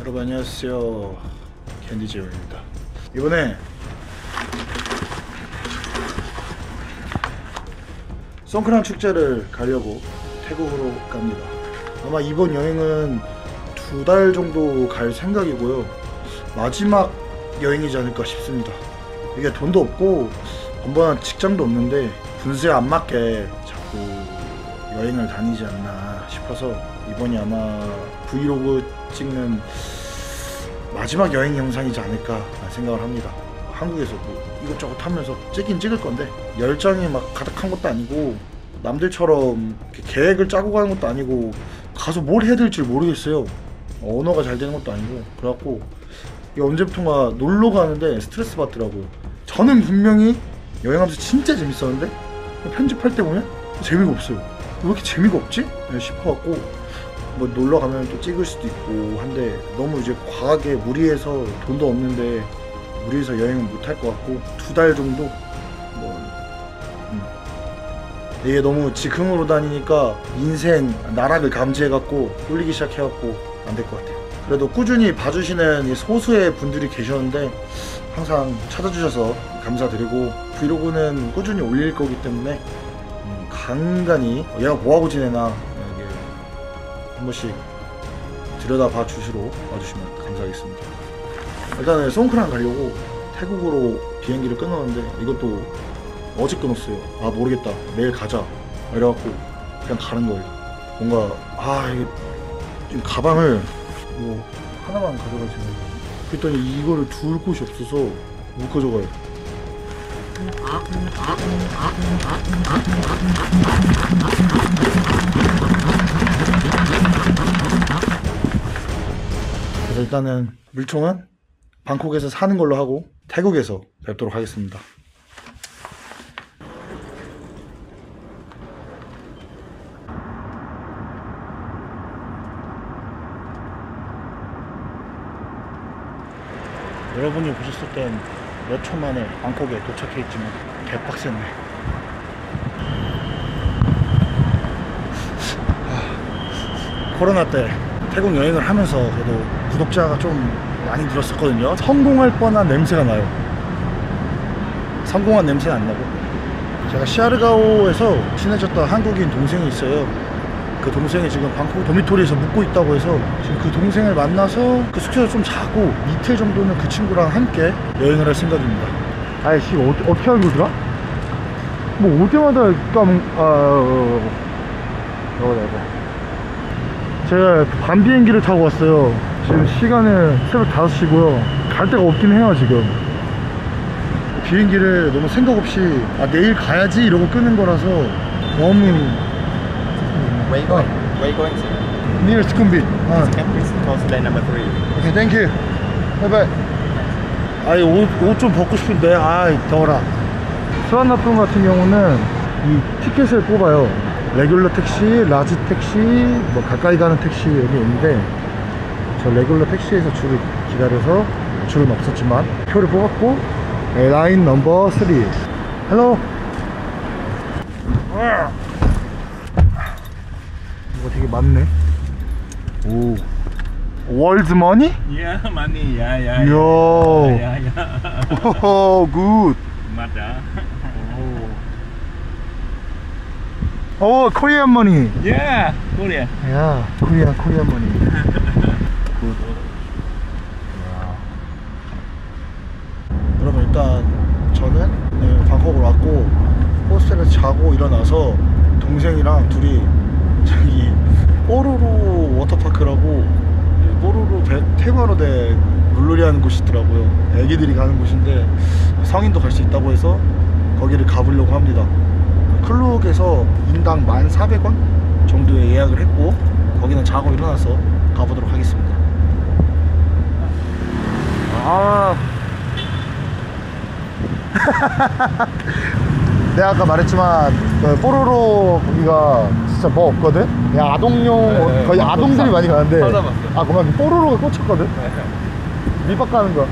여러분 안녕하세요, 캔디제로입니다. 이번에 송크란 축제를 가려고 태국으로 갑니다. 아마 이번 여행은 2달 정도 갈 생각이고요. 마지막 여행이지 않을까 싶습니다. 이게 돈도 없고 번번한 직장도 없는데 분수에 안 맞게 자꾸 여행을 다니지 않나 싶어서 이번이 아마 브이로그 찍는 마지막 여행 영상이지 않을까 생각을 합니다. 한국에서 뭐 이것저것 하면서 찍긴 찍을 건데 열정이 막 가득한 것도 아니고 남들처럼 계획을 짜고 가는 것도 아니고 가서 뭘 해야 될지 모르겠어요. 언어가 잘 되는 것도 아니고 그래갖고 이게 언제부턴가 놀러 가는데 스트레스 받더라고요. 저는 분명히 여행하면서 진짜 재밌었는데 편집할 때 보면 재미가 없어요. 왜 이렇게 재미가 없지? 싶어갖고 뭐 놀러 가면 또 찍을 수도 있고 한데 너무 이제 과하게 무리해서 돈도 없는데 무리해서 여행은 못 할 것 같고 2달 정도 뭐 이게 너무 즉흥으로 다니니까 인생 나락을 감지해갖고 쫄리기 시작해갖고 안 될 것 같아요. 그래도 꾸준히 봐주시는 소수의 분들이 계셨는데 항상 찾아주셔서 감사드리고 브이로그는 꾸준히 올릴 거기 때문에 간간히 얘가 뭐하고 지내나 한 번씩 들여다봐 주시러 와주시면 감사하겠습니다. 일단은 송크란 가려고 태국으로 비행기를 끊었는데 이것도 어제 끊었어요. 아 모르겠다, 내일 가자 이래갖고 그냥 가는 거예요. 뭔가 이게 지금 가방을 뭐 하나만 가져가시면 그랬더니 이거를 둘 곳이 없어서 못 가져가요. 그래서 일단은 물총은 방콕에서 사는 걸로 하고 태국에서 뵙도록 하겠습니다. 여러분이 보셨을 땐 몇 초 만에 방콕에 도착해 있지만 개빡셌네. 코로나 때 태국 여행을 하면서 그래도 구독자가 좀 많이 늘었었거든요. 성공할 뻔한 냄새가 나요. 성공한 냄새는 안 나고. 제가 시아르가오에서 친해졌던 한국인 동생이 있어요. 그 동생이 지금 방콕 도미토리에서 묵고 있다고 해서 지금 그 동생을 만나서 그 숙소에서 좀 자고 이틀 정도는 그 친구랑 함께 여행을 할 생각입니다. 아이씨 어떻게 알고 들어? 뭐 올 때마다 제가 밤 비행기를 타고 왔어요. 지금 시간은 새벽 5시고요 갈 데가 없긴 해요. 지금 비행기를 너무 생각 없이 내일 가야지 이러고 끄는 거라서 너무 Where you going? Where you going to? Near Sukhumvit. Campus, course lane number 3. Okay, thank you. Bye bye. 아이 옷 좀 벗고 싶은데 더워라. 수완나품 같은 경우는 이 티켓을 뽑아요. 레귤러 택시, 라지 택시, 뭐 가까이 가는 택시 여기 있는데 저 레귤러 택시에서 줄을 기다려서 줄은 없었지만 표를 뽑았고 라인 넘버 3. 헬로. 이거 되게 많네. 오. 월드 머니? Yeah, money. Yeah. Yo. Yeah. Oh, good. Mada. Oh, Korean money. Yeah, Korea. Yeah, Korean money. Good. 여러분 일단 저는 방콕으로 왔고 호스텔에서 자고 일어나서 동생이랑 둘이 저기 뽀로로 워터파크라고 뽀로로 테마로대 물놀이 하는 곳이 있더라고요. 애기들이 가는 곳인데 성인도 갈 수 있다고 해서 거기를 가보려고 합니다. 클룩에서 인당 1,400원 정도에 예약을 했고 거기는 자고 일어나서 가보도록 하겠습니다. 내가 아까 말했지만 뽀로로 거기가 진짜 뭐 없거든? 그냥 아동용 거의 아동들이 많이 가는데 그만 뽀로로가 꽂혔거든? 밑밥 가는 거.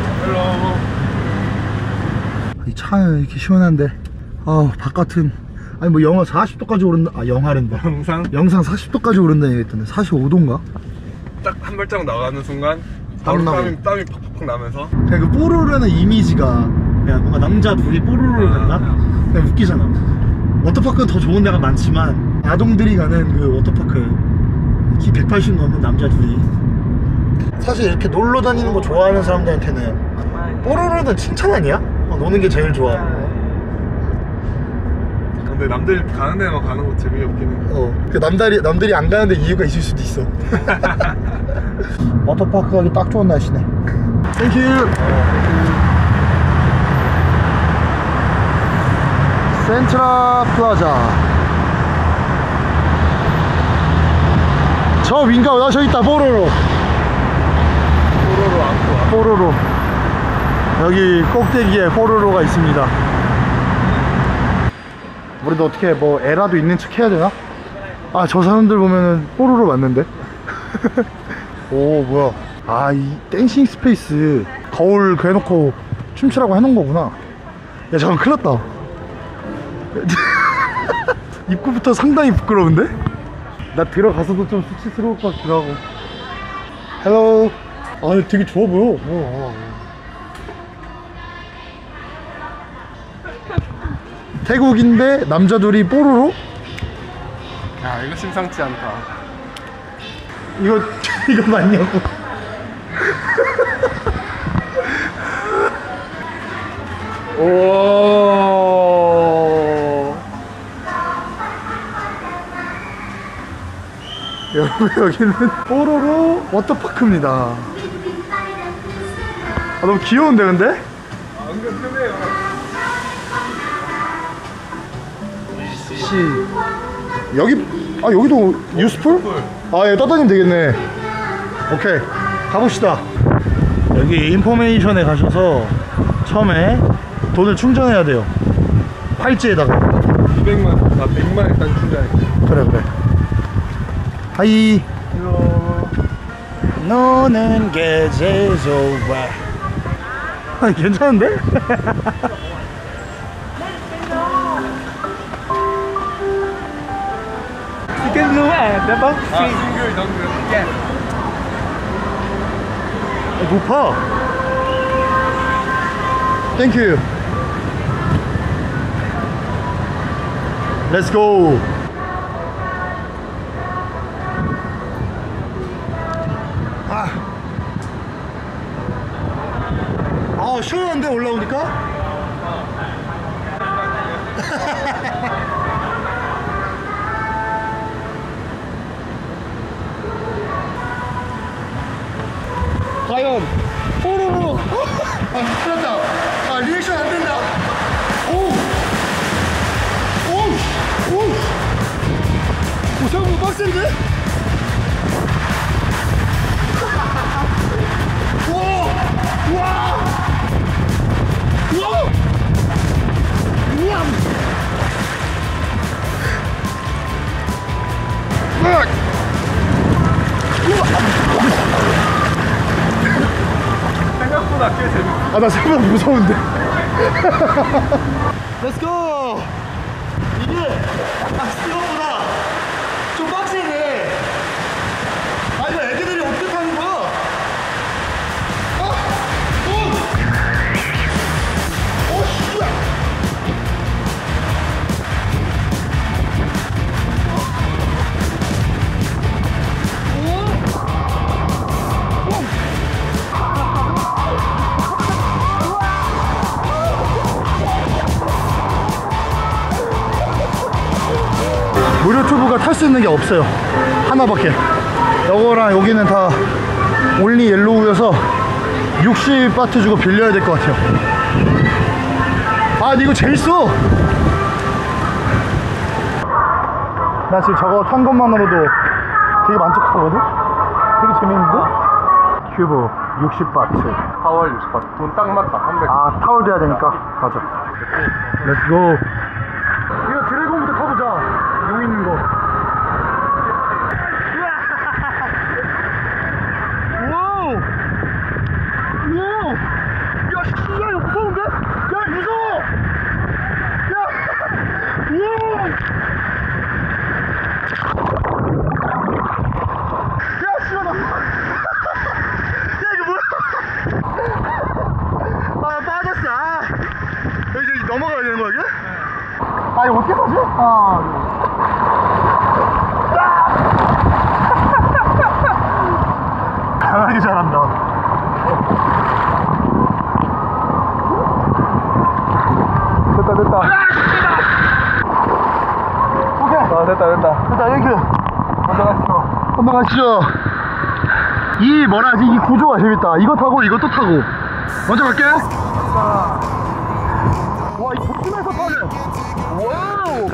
이 차는 이렇게 시원한데 바깥은 아니 뭐 영하 40도까지 오른다. 아 영하랜다. 영상 40도까지 오른다 얘기했던데 45도인가? 딱 한 발자국 나가는 순간 땀 바로 나고. 땀이 팍팍 나면서 그냥 그 뽀로로라는 이미지가 그냥 뭔가 남자 둘이 뽀로로를 간다? 그냥 웃기잖아. 워터파크는 더 좋은 데가 많지만 아동들이 가는 그 워터파크 키 180 넘는 남자 둘이 사실 이렇게 놀러 다니는 거 좋아하는 사람들한테는 뽀로로는 칭찬 아니야? 노는 게 제일 좋아. 근데 남들 가는 데만 가는 거 재미가 없긴 해. 그 남들이 안 가는데 이유가 있을 수도 있어. 워터파크 가기 딱 좋은 날씨네. 땡큐. 센트라 플라자. 저 윙가 저기 있다. 뽀로로. 뽀로로 안고 와. 뽀로로. 여기 꼭대기에 뽀로로가 있습니다. 우리도 어떻게 뭐 에라도 있는 척 해야 되나? 아 저 사람들 보면은 뽀로로 맞는데? 오 뭐야. 아 이 댄싱 스페이스 거울 그 해놓고 춤추라고 해놓은 거구나. 야 잠깐 큰일 났다. 입구부터 상당히 부끄러운데? 나 들어가서도 좀 수치스러울 것 같기도 하고. 헬로. 아 되게 좋아 보여. 태국인데 남자 둘이 뽀로로? 야 이거 심상치 않다. 이거 맞냐고. 오. 여기는 뽀로로 워터파크입니다. 아 너무 귀여운데 근데? 은근 크네요. 여기도 유스풀? 아 예 떠다니면 되겠네. 오케이 가봅시다. 여기 인포메이션에 가셔서 처음에 돈을 충전해야 돼요. 팔찌에다가. 200만, 나 100만 일단 충전할게. 그래 하이. 너는 게 제일 좋아. 아니 괜찮은데? You can go at the box. 아 싱글 정글. 높아. 땡큐. Let's go. 시원한데 올라오니까? 과연 뽀로로. 큰일났다. 리액션 안 된다. 오 생각보다 빡센데? 우와! 생각보다 꽤 재밌어. 나 생각보다 무서운데. Let's go. 이게 생각보다 좀 빡세네. 이거 애기들이 어떻게 타는 거야? 씨야. 무료 튜브가 탈 수 있는 게 없어요. 하나밖에. 요거랑 여기는 다 올리 옐로우여서 60바트 주고 빌려야 될 것 같아요. 근데 이거 재밌어. 나 지금 저거 탄 것만으로도 되게 만족하거든? 되게 재밌는데? 큐브 60바트. 타월 60바. 돈 딱 맞다. 300. 타월 돼야 되니까 가자. 렛츠고. 이거 드래곤부터 타보자. 용 있는 거. 와우! 와우! 야, 이거 무서운데? 야, 무서워! 야! 우와! 되는 거야, 이게? 아, 이거 어떻게 하지? 강하게 잘한다. 됐다. 오케이. 됐다. 이렇게. 건너가시죠. 이 뭐라지, 이 구조가 재밌다. 이거 타고 이것도 타고. 먼저 갈게. 와, 이 도심에서 타네. 와우.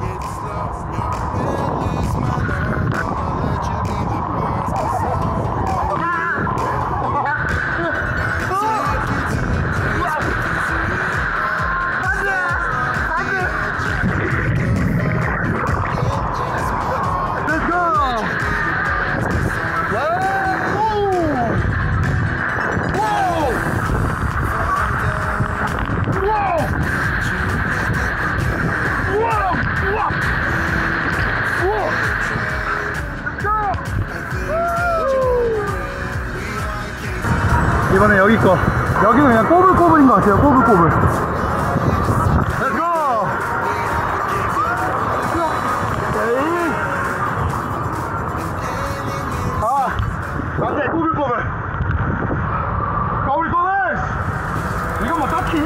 이번엔 여기 거. 여기는 그냥 꼬불꼬불인 것 같아요. 꼬불꼬불. Let's go! 안돼, 꼬불꼬불. 꼬불꼬불! 이건 뭐 딱히.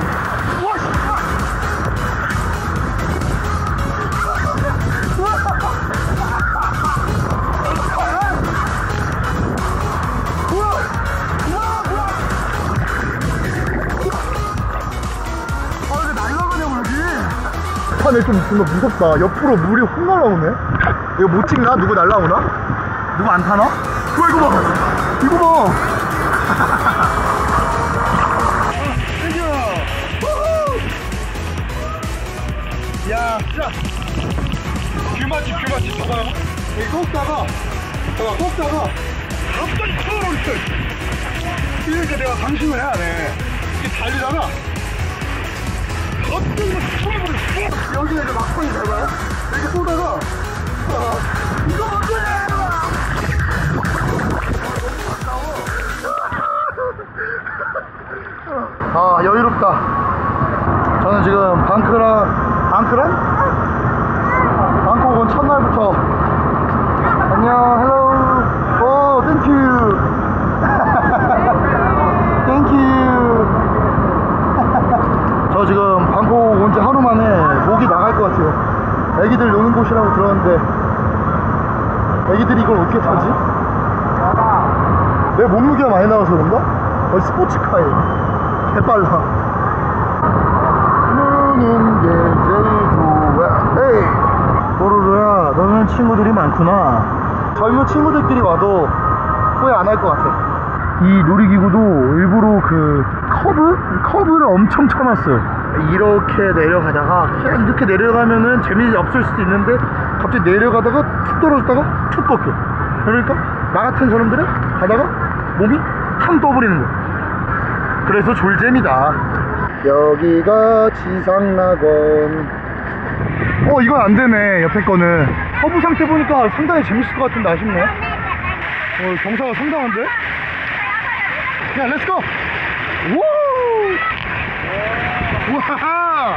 판에 좀 무섭다. 옆으로 물이 확 날라오네. 이거 못 찍나? 누구 날라오나? 누구 안 타나? 이거 봐! 이거 봐! 야, 진짜 뷰맛집 봐봐요. 여기 꺾다가 갑자기 털어버렸어. 이렇게 내가 방심을 해야 돼. 이렇게 달리다가 갑자기 막 털어버렸어. 여기에 이제 막판이 잡아요. 이렇게 쏘다가 이거 뭔데? 아, 여유롭다. 저는 지금 방콕 온 첫날부터 안녕, 헬로, 오, 땡큐. 땡큐. 저 지금 방콕 온 지 하루 만에 목이 나갈 것 같아요. 애기들 노는 곳이라고 들었는데 애기들이 이걸 어떻게 타지? 내 몸무게가 많이 나와서 그런가? 거의 스포츠카에 개빨라. 노는 게 제일 좋아. 에이, 뽀로로야, 너는 친구들이 많구나. 젊은 친구들끼리 와도 후회 안 할 것 같아. 이 놀이기구도 일부러 그 커브를 엄청 쳐놨어요. 이렇게 내려가다가 그냥 이렇게 내려가면은 재미없을 수도 있는데 갑자기 내려가다가 툭 떨어졌다가 툭 꺾여. 그러니까 나 같은 사람들은 가다가 몸이 탕 떠버리는 거야. 그래서 졸잼이다. 여기가 지상낙원. 이건 안 되네. 옆에 거는 허브 상태 보니까 상당히 재밌을 것 같은데 아쉽네. 경사가 상당한데? 야, 렛츠고! 우! 우와!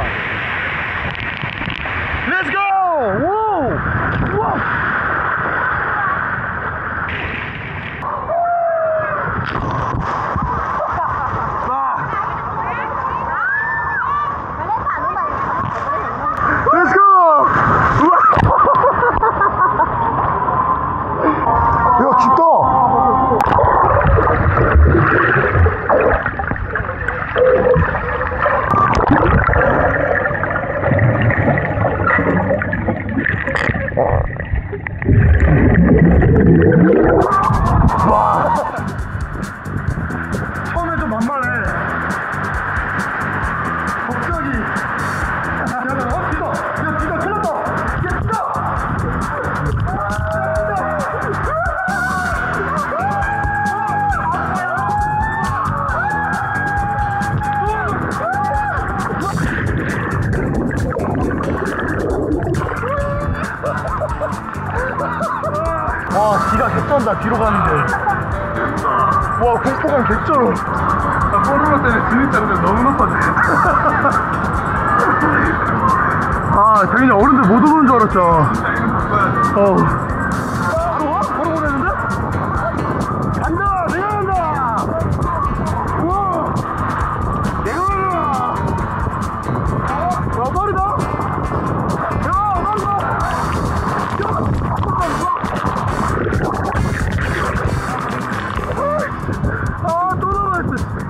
렛츠고! 우! 우와! 렛츠고! 우와! 야, 깊다! 와, 처음에 좀 만만해. 갑자기 야, 진짜 큰일 났다. 야, 진짜. 와, 기가 개쩐다. 뒤로 가는데. 와, 공포감 개쩔어. 나 뽀로로 때문에 진입 장벽 너무 높아져. 당연히 어른들 못 오는 줄 알았죠. 바로 와? 바로 보내는데? 간다! 내가 간다! 우와! 내가 간다! 야, 빠르다! 야, 빠르다! 아, 또 넘어졌어.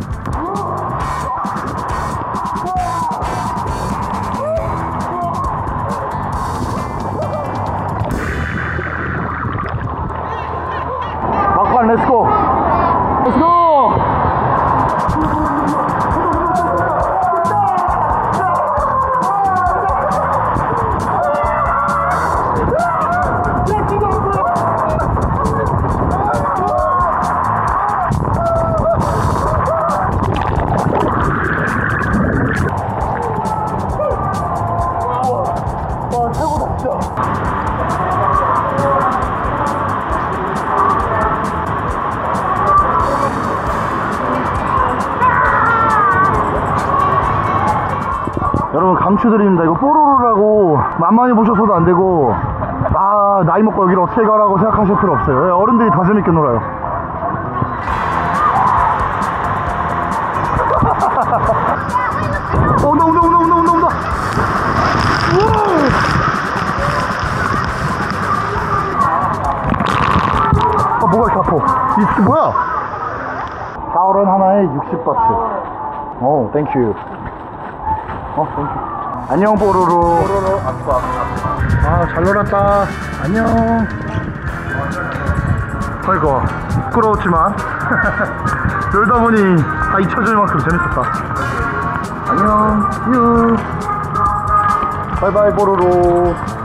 막판 렛츠고. 렛츠고. 와, 최고다 진짜. 여러분 강추드립니다. 이거 뽀로로라고 만만히 보셔서도 안 되고, 아 나이 먹고 여기를 어떻게 가라고 생각하실 필요 없어요. 어른들이 더 재밌게 놀아요. 온다 온다 온다 온다 온다 온다. 아 뭐가 이렇게 아파. 이 스키 뭐야? 타오른 하나에 60바트. 오 땡큐. 땡큐. 안녕 뽀로로. 뽀로로 아빠. 아 잘 놀았다. 안녕. 아이고 부끄러웠지만 놀다 보니 다 잊혀질 만큼 재밌었다. 안녕 유. 바이바이 뽀로로.